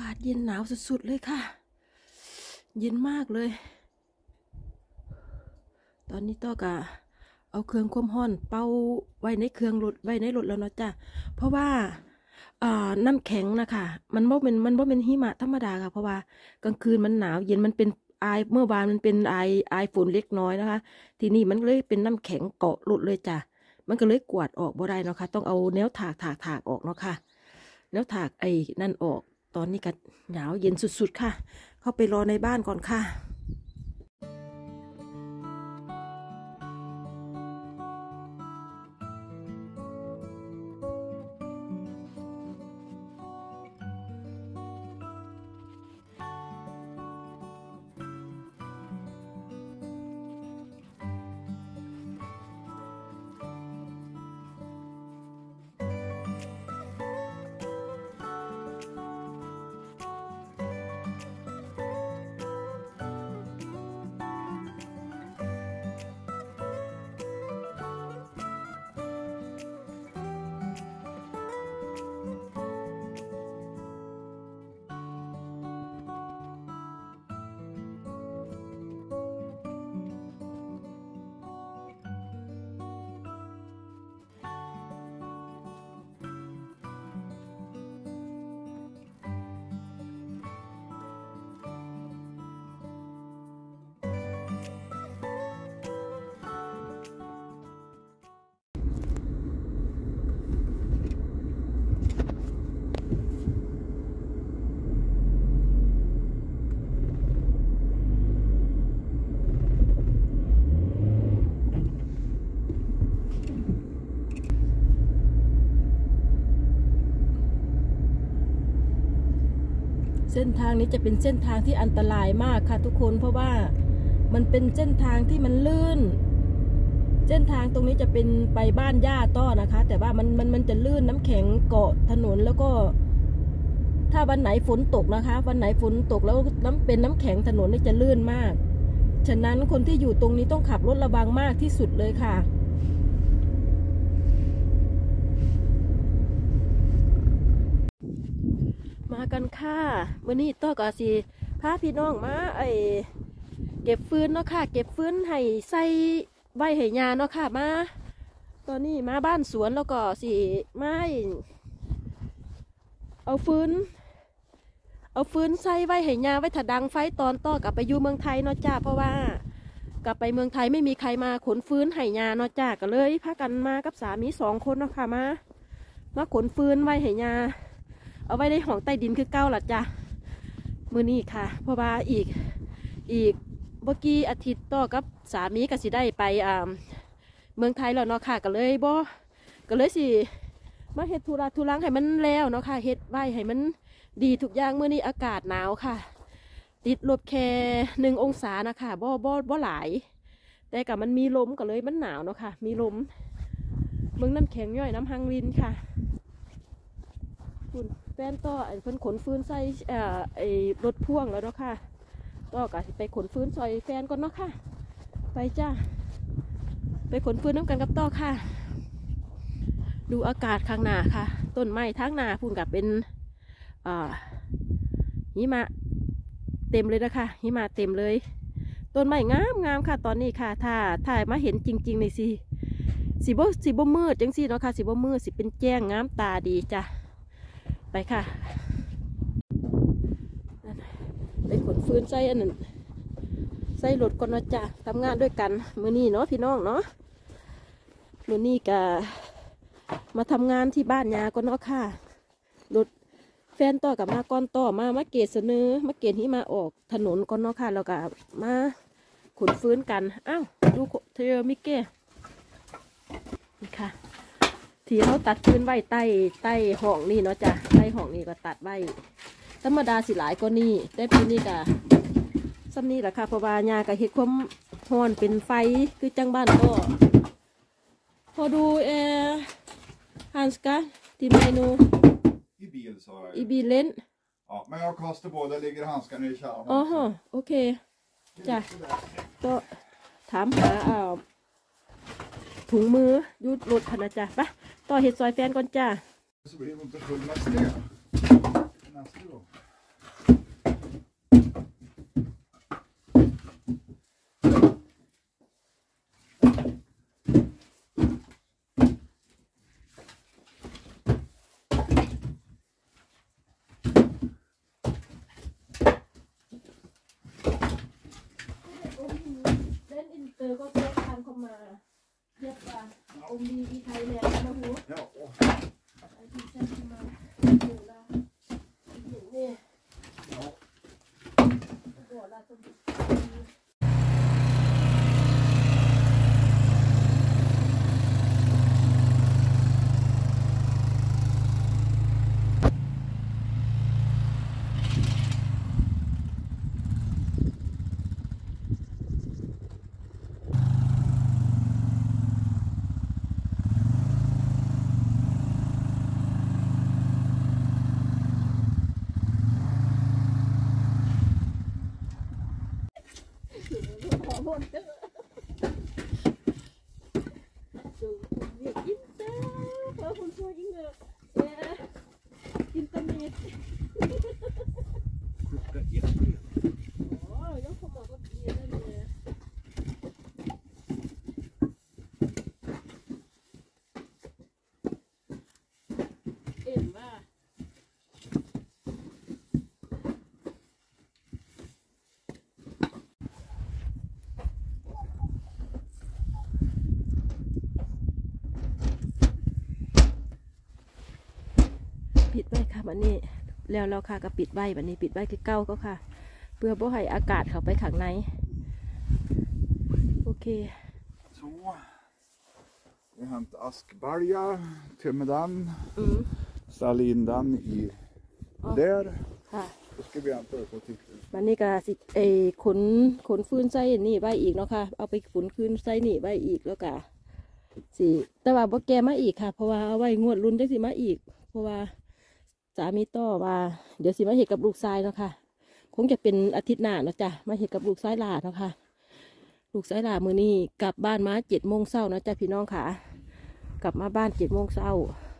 ากาศเย็นหนาวสุดๆเลยค่ะเย็นมากเลยตอนนี้ต้อกะเอาเครื่องความร้อนเป่าไว้ในเครื่องรถแล้วเนาะจ้ะเพราะว่าน้ำแข็งนะคะมันบ่เป็นหิมะธรรมดาค่ะเพราะว่ากลางคืนมันหนาวเย็นมันเป็นเมื่อวานมันเป็นฝนเล็กน้อยนะคะทีนี้มันเลยเป็นน้ำแข็งเกาะรถเลยจ้ะมันก็เลยกวาดออกบ่ได้เนาะค่ะต้องเอาแนวถากออกเนาะค่ะแนวถากนั่นออกตอนนี้ก็หนาวเย็นสุดๆค่ะเข้าไปรอในบ้านก่อนค่ะเส้นทางนี้จะเป็นเส้นทางที่อันตรายมากค่ะทุกคนเพราะว่ามันเป็นเส้นทางที่มันลื่นเส้นทางตรงนี้จะเป็นไปบ้านย่าต้อนะคะแต่ว่ามันจะลื่นน้ำแข็งเกาะถนนแล้วก็ถ้าวันไหนฝนตกนะคะวันไหนฝนตกแล้วเป็นน้ำแข็งถนนนี่จะลื่นมากฉะนั้นคนที่อยู่ตรงนี้ต้องขับรถระวังมากที่สุดเลยค่ะมากันค่ะวันนี้ต้อก็สิพาพี่น้องมาเก็บฟืนเนาะค่ะเก็บฟืนให้ใส่ใบให้ยาเนาะค่ะมาตอนนี้มาบ้านสวนแล้วก็สิมาเอาฟืนใส่ใบให้ยาไว้ถ้าดังไฟตอนต้อกลับไปอยู่เมืองไทยเนาะจ้าเพราะว่ากลับไปเมืองไทยไม่มีใครมาขนฟืนให้ยาเนาะจ้าก็เลยพากันมากับสามี2 คนเนาะค่ะมาขนฟืนไว้ให้ยาเอาไว้ในห้องใต้ดินคือเก้าล่ะจ้ะมื้อนี้ค่ะเพราะว่าอีกเมื่อกี้อาทิตย์ต่อกับสามีก็สิได้ไปเมืองไทยแล้วเนาะค่ะก็เลยสิมาเฮ็ดธุรังให้มันแล้วเนาะค่ะเฮ็ดไว้ให้มันดีทุกอย่างมื้อนี้อากาศหนาวค่ะติดลบแค่1 องศานะคะบ่หลายแต่กับมันมีลมก็เลยมันหนาวเนาะค่ะมีลมเมืองน้ำแข็งย่อยน้ำฮังลินค่ะคุณแฟนต่อเพิ่นขนฟืนใส่รถพ่วงแล้วเนาะค่ะต่อก็ไปขนฟืนซอยแฟนก่อนเนาะค่ะไปจ้าไปขนฟืนน้ำกันกับต่อค่ะดูอากาศข้างหน้าค่ะต้นไม้ทั้งหน้าพุ่นกับเป็นหิมะเต็มเลยนะคะหิมะเต็มเลยต้นไม้งามค่ะตอนนี้ค่ะถ้ามาเห็นจริงๆในสีบ่มืดจังสิเนาะค่ะสีบ่มืดสิเป็นแจ้งงามตาดีจ้ะไปค่ะไปขนฟืนใส่อันนั้นใส่รถก่อนนะจ้ะทำงานด้วยกันมื้อนี้เนาะพี่น้องเนาะมื้อนี้ก็มาทำงานที่บ้านยาก่อนเนาะค่ะรถแฟนต่อกับมาก้อนต่อมาเกตเสนอมาเกตที่มาออกถนนก่อนเนาะค่ะแล้วก็มาขนฟืนกันอ้าวดูเธอมิเก้นี่ค่ะที่เขาตัดฟืนไว้ใต้ห้องนี่เนาะจ้ะใต้ห้องนี่ก็ตัดไว้ธรรมดาสิหลายกว่านี้แต่ปีนี้ก็ซ้ำนี่แหละค่ะเพราะว่ายาก็เฮ็ดความร้อนเป็นไฟคือจังบ้านก็พอดูHandskar till mig nu. I bil sa jag. I bilen? Ja, men jag kastar båda, ligger handskarna i kärran. Aha, okej.จ้ะก็ถามหาถุงมือยุดรถพนะจ้ะปะต่อเห็ดซอยแฟนก่อนจ้ะ Så blir det inte full nästa gång. เรียบว่าองค์ดีไทยแลนด์นะฮู้ Ja. ไอ้ที่ฉันมาดูแลอย่างนี้ Ja. ตัวละสมบูรณ์ขอบ่นเด้อดูคุณเรียกอินเตอร์เพราะคุณช่วยอิงเด้ออินเทอร์เน็ต Klockan 1. อ๋อยังคงบอกว่าดีนั่นเลยเอ็มว่าปิดไว้ค่ะวันนี้แล้วเราค่ะก็ปิดไว้วันนี้ปิดไว้คือเก้าก็ค่ะเพื่อบ่ให้อากาศเข้าไปข้างในโอเค Så. Vi hämtar askbalja, tömmer den, อืม ställer in den i Ja. där. ค่ะ Då ska vi hämta upp och titta. วันนี้ก็สิขนฟืนใส่นี่ไว้อีกเนาะค่ะเอาไปขนฟืนใส่นี่ไว้อีกแล้วก็สิแต่ว่าบ่แกมาอีกค่ะเพราะว่าเอาไว้งวดรุ่นจังสิมาอีกเพราะว่าสามีต่อว่าเดี๋ยวสิมาเฮ็ดกับลูกชายเนาะค่ะคงจะเป็นอาทิตย์หน้าเนาะจ้ะมาเฮ็ดกับลูกชายหลานเนาะค่ะลูกชายหลานมื้อนี้กลับบ้านมา7 โมงเช้านะจ้ะพี่น้องค่ะกลับมาบ้าน7 โมงเช้า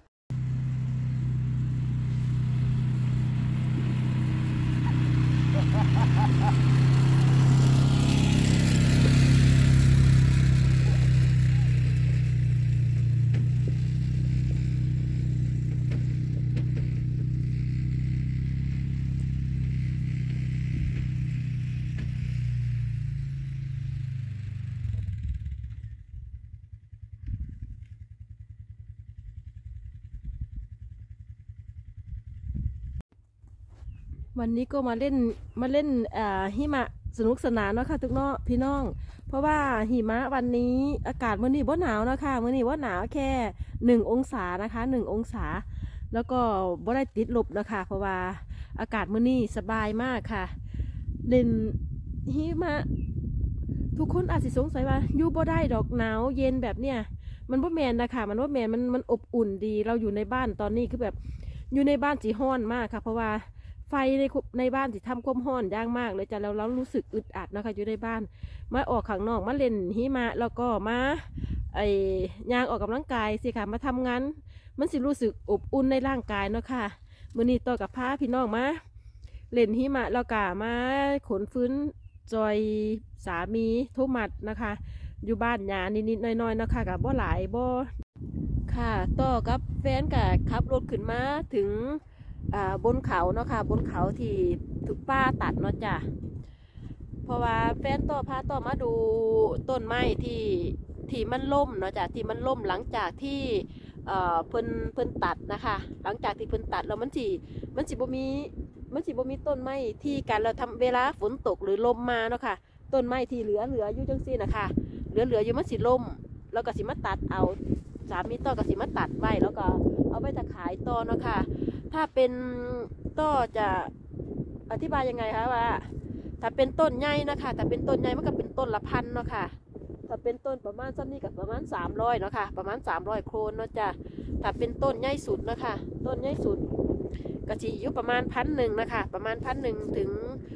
วันนี้ก็มาเล่นหิมะสนุกสนานเนาะค่ะทุกน้องพี่น้อง เพราะว่าหิมะวันนี้อากาศมื้อนี้บ่หนาวเนาะค่ะมื้อนี้บ่หนาวแค่1 องศานะคะ1 องศาแล้วก็บ่ได้ติดลบนะคะเพราะว่าอากาศมื้อนี้สบายมากค่ะ เล่นหิมะทุกคนอาจสิสงสัยว่าอยู่บ่ได้ดอกหนาวเย็นแบบเนี้ยมันบ่แม่นนะคะมันบ่แม่นมันอบอุ่นดีเราอยู่ในบ้านตอนนี้คือแบบอยู่ในบ้านสิร้อนมากค่ะเพราะว่าไฟในบ้านสิทำความร้อนอย่างมากเลยจ้ะแล้วเรารู้สึกอึดอัดนะคะอยู่ในบ้านมาออกข้างนอกมาเล่นหิมะแล้วก็มาย่างออกกำลังกายสิค่ะมาทำงานมันสิรู้สึกอบอุ่นในร่างกายเนาะค่ะมื้อนี้ต่อกับพาพี่น้องมาเล่นหิมะแล้วก็มาขนฟื้นจอยสามีโทมัสนะคะอยู่บ้านหยานิดๆน้อยๆเนาะค่ะกับบ่หลายบ่ค่ะต่อกับแฟนกับขับรถขึ้นมาถึงบนเขาเนาะค่ะบนเขาที่ถูกป้าตัดเนาะจ้ะเพราะว่าแฟนต่อพาต่อมาดูต้นไม้ที่มันล่มเนาะจ้ะที่มันล่มหลังจากที่เพิ่นตัดนะคะหลังจากที่เพิ่นตัดแล้วมันสิบ่มีต้นไม้ที่การเราทำเวลาฝนตกหรือลมมาเนาะค่ะต้นไม้ที่เหลืออยู่จังซี่นะคะเหลืออยู่มันสิล่มแล้วก็สิมาตัดเอาสามีต่อก็สิมาตัดไว้แล้วก็เอาไปจะขายต่อเนาะค่ะถ้าเป็นต่อจะอธิบายยังไงคะว่าถ้าเป็นต้นใหญ่นะคะถ้าเป็นต้นใหญ่มันก็เป็นต้นละพันเนาะค่ะถ้าเป็นต้นประมาณซ้ำนี้กับประมาณ300เนาะค่ะประมาณ300 โคลนเนาะจ้ะถ้าเป็นต้นใหญ่สุดนะคะต้นใหญ่สุดก็สิอยู่ประมาณ1,000นะคะประมาณ1,000ถึง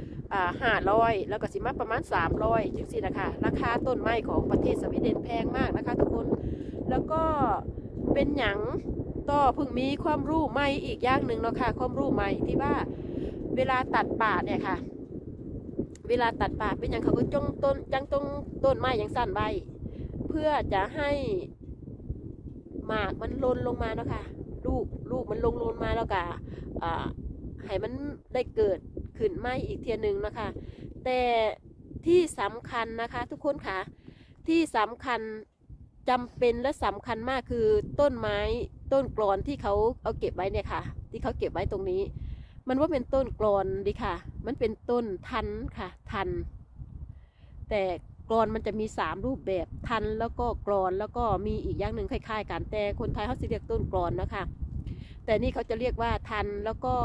500แล้วก็สิมาประมาณ300จังซี่นะคะราคาต้นไม้ของประเทศสวีเดนแพงมากนะคะทุกคนแล้วก็เป็นหยังต่อเพิ่งมีความรู้ใหม่อีกอย่างหนึ่งเนาะค่ะความรู้ใหม่ที่ว่าเวลาตัดป่าเนี่ยค่ะเวลาตัดป่าเป็นอย่างเขาก็จ้องต้นไม้อย่างสั้นใบเพื่อจะให้หมากมันลนลงมาเนาะค่ะลูกมันลงมาแล้วก็ให้มันได้เกิดขึ้นไม้อีกเทียหนึ่งนะคะแต่ที่สำคัญนะคะทุกคนค่ะที่สำคัญจำเป็นและสำคัญมากคือต้นไม้ต้นกลอนที่เขาเอาเก็บไว้เนี่ยค่ะที่เขาเก็บไว้ตรงนี้มันว่าเป็นต้นกลอนดีค่ะมันเป็นต้นทันค่ะทันแต่กลอนมันจะมี3รูปแบบทันแล้วก็กลอนแล้วก็มีอีกอย่างหนึ่งคล้ายๆกันแต่คนไทยเขาสิเรียกต้นกลอนนะคะแต่นี่เขาจะเรียกว่าทันแล้วก็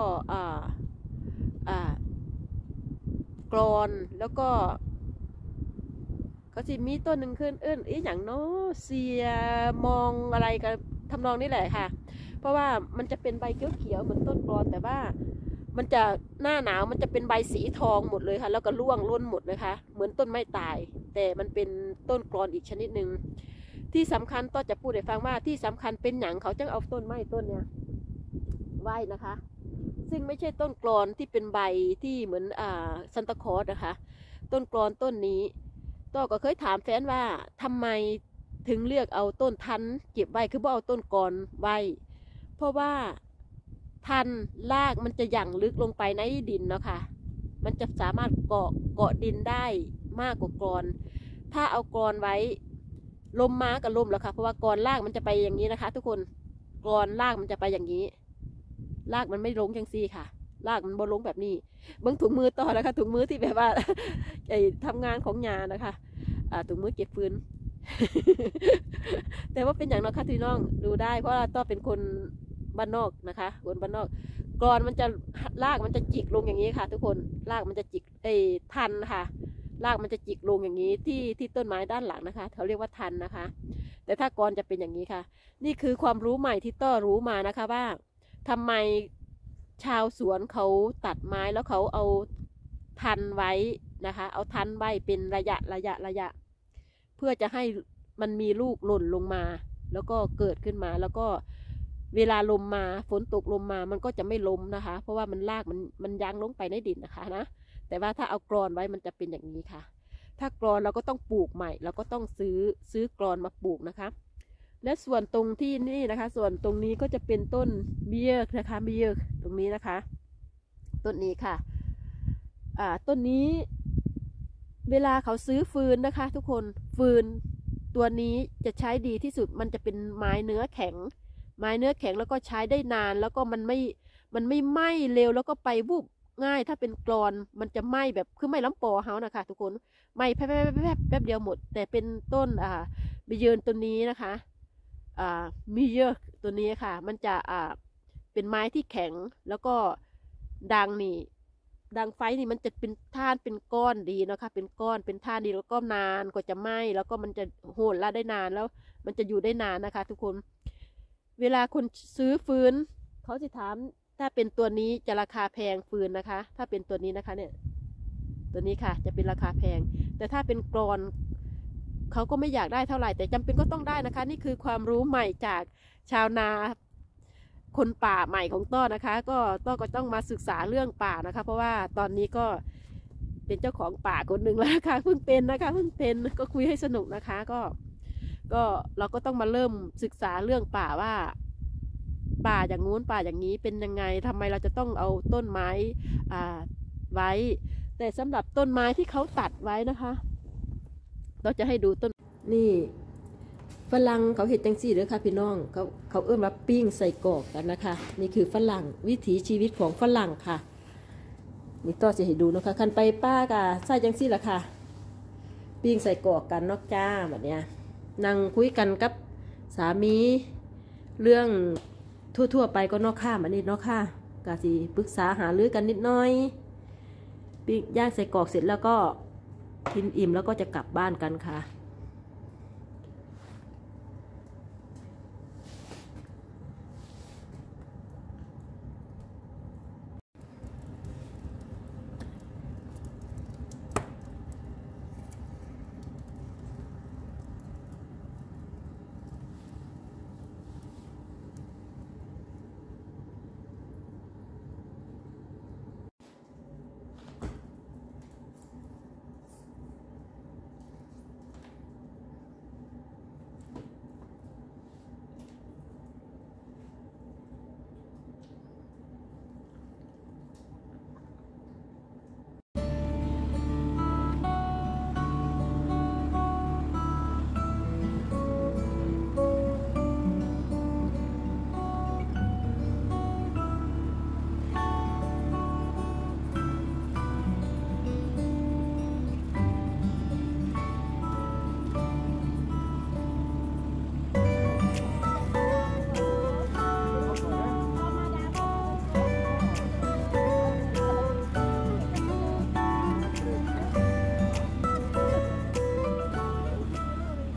กลอนแล้วก็เขาสิมีต้นหนึ่งขึ้นอีอย่างเนาะเสียมองอะไรกันทำนองนี้แหละค่ะเพราะว่ามันจะเป็นใบเขียวๆเหมือนต้นกลอนแต่ว่ามันจะหน้าหนาวมันจะเป็นใบสีทองหมดเลยค่ะแล้วก็ร่วงล้นหมดนะคะเหมือนต้นไม้ตายแต่มันเป็นต้นกลอนอีกชนิดหนึ่งที่สำคัญต้อจะพูดให้ฟังว่าที่สำคัญเป็นหนังเขาจะเอาต้นไม้ต้นเนี้ยไหว้นะคะซึ่งไม่ใช่ต้นกลอนที่เป็นใบที่เหมือนซันตาคลอสนะคะต้นกลอนต้นนี้ต้อก็เคยถามแฟนว่าทำไมถึงเลือกเอาต้นทันเก็บไว้คือบ่เอาต้นกลอนไว้เพราะว่าทันรากมันจะหยั่งลึกลงไปในดินเนาะค่ะมันจะสามารถเกาะดินได้มากกว่ากลอนถ้าเอากลอนไว้ลมมากับลมแล้วค่ะเพราะว่ากลอนรากมันจะไปอย่างนี้นะคะทุกคนกลอนรากมันจะไปอย่างนี้รากมันไม่ลงจังซี่ค่ะรากมันบ่ลงแบบนี้เบิ้งถุงมือต่อนะคะถุงมือที่แบบว่าไอ้ทำงานของยานะคะถุงมือเก็บฟืน แต่ว่าเป็นอย่างนั้นค่ะที่น้องดูได้เพราะว่าต้อเป็นคนบ้านนอกนะคะคนบ้านนอกกรอนมันจะรากมันจะจิกลงอย่างนี้ค่ะทุกคนรากมันจะจิกทันค่ะรากมันจะจิกลงอย่างนี้ที่ต้นไม้ด้านหลังนะคะเขาเรียกว่าทันนะคะแต่ถ้ากรอนจะเป็นอย่างนี้ค่ะนี่คือความรู้ใหม่ที่ต้อรู้มานะคะว่าทำไมชาวสวนเขาตัดไม้แล้วเขาเอาทันไว้นะคะเอาทันไว้เป็นระยะเพื่อจะให้มันมีลูกหล่นลงมาแล้วก็เกิดขึ้นมาแล้วก็เวลาลมมาฝนตกลมมามันก็จะไม่ล้มนะคะเพราะว่ามันรากมันยั้งลงไปในดินนะคะนะแต่ว่าถ้าเอากรอนไว้มันจะเป็นอย่างนี้ค่ะถ้ากรอนเราก็ต้องปลูกใหม่เราก็ต้องซื้อกรอนมาปลูกนะคะและส่วนตรงที่นี่นะคะส่วนตรงนี้ก็จะเป็นต้นเบี้ยนะคะเบี้ยตรงนี้นะคะต้นนี้ค่ะต้นนี้เวลาเขาซื้อฟืนนะคะทุกคนฟืนตัวนี้จะใช้ดีที่สุดมันจะเป็นไม้เนื้อแข็งแล้วก็ใช้ได้นานแล้วก็มันไม่ไหม้เร็วแล้วก็ไปวุบง่ายถ้าเป็นกรอนมันจะไหม้แบบคือไหม้ล้ำปอเฮานะคะทุกคนไหม้แป๊บเดียวหมดแต่เป็นต้นบิเยินตัวนี้นะคะมีเยอะตัวนี้ค่ะมันจะเป็นไม้ที่แข็งแล้วก็ดังไฟนี่มันจะเป็นท่านเป็นก้อนดีนะคะเป็นก้อนเป็นท่านดีแล้วก็นานก็จะไหม้แล้วก็มันจะโหดละได้นานแล้วมันจะอยู่ได้นานนะคะทุกคนเวลาคนซื้อฟืนเขาจะถามถ้าเป็นตัวนี้จะราคาแพงฟืนนะคะถ้าเป็นตัวนี้นะคะเนี่ยตัวนี้ค่ะจะเป็นราคาแพงแต่ถ้าเป็นกรอนเขาก็ไม่อยากได้เท่าไหร่แต่จำเป็นก็ต้องได้นะคะนี่คือความรู้ใหม่จากชาวนาคนป่าใหม่ของต้อนะคะก็ต้องมาศึกษาเรื่องป่านะคะเพราะว่าตอนนี้ก็เป็นเจ้าของป่าคนหนึ่งแล้วนะคะเพิ่งเป็นก็คุยให้สนุกนะคะก็เราก็ต้องมาเริ่มศึกษาเรื่องป่าว่าป่าอย่างงู้นป่าอย่างนี้เป็นยังไงทำไมเราจะต้องเอาต้นไม้ไว้แต่สำหรับต้นไม้ที่เขาตัดไว้นะคะเราจะให้ดูต้นนี่ฝรั่งเขาเห็ดจังซี่เด้อค่ะพี่น้องเขาเอื้อมว่าปิ้งใส่กรอกกันนะคะนี่คือฝรั่งวิถีชีวิตของฝรั่งค่ะนี่ต่อจะให้ดูนะคะคันไปป้ากะใส่จังซี่ละค่ะปิ้งใส่กรอกกันนอกจ้าแบบเนี้ยนั่งคุยกันกับสามีเรื่องทั่วไปก็นอกข้ามอันนี้นอกค่ะกะสิปรึกษาหารือกันนิดหน่อยปิ้งย่างใส่กรอกเสร็จแล้วก็กินอิ่มแล้วก็จะกลับบ้านกันค่ะ